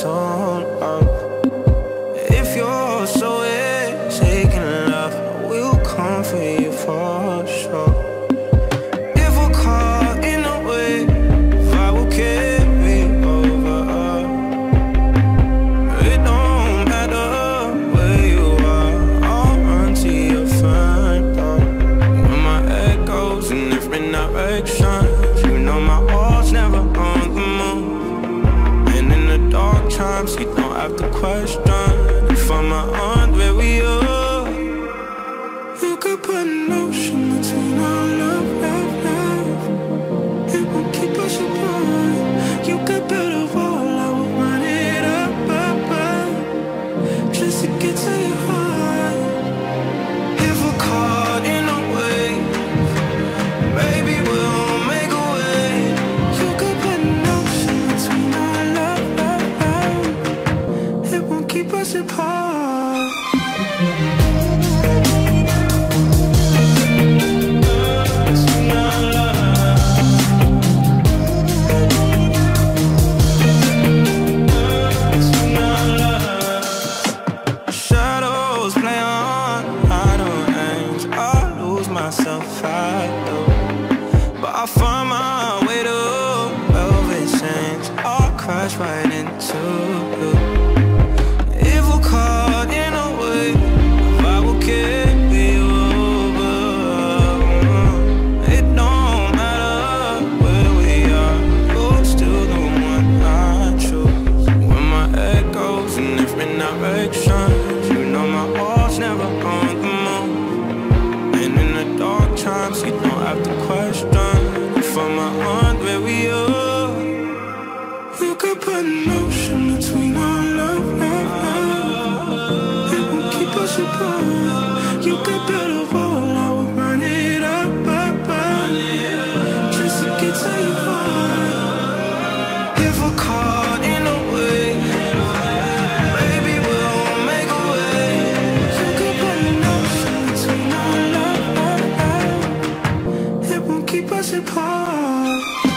on up. If you're so taking love, I will come for you for sure. If we're caught in a wave, I will carry over. It don't matter where you are, I'll run to your front door. When my head goes in different directions, you know my heart's never on the move. And in the dark times, you don't have to question if I'm on where we are. You could put an ocean between our love, love, love. It won't keep us apart. You could build a wall, I will run it up, up, up, just to get to your heart. If we're caught in a wave, baby, we'll make a way. You could put an ocean between our love, love, love. It won't keep us apart. Shadows play on idle names. I lose myself, I do. But I find my way to velvet chains. I'll crash right into you. If we're caught in a wave, I will carry you over. It don't matter where we are, you're still the one I choose. When my head goes in different directions, you know my heart's never on the move. And in the dark times, you don't have to question if I'm on where we are. You could put an ocean between our love, love, love. It won't keep us apart. You could build a wall, I will run it up, up, up, just to get to your heart. If we're caught in a wave, baby, we'll make a way. You could put an ocean between our love, love, love. It won't keep us apart.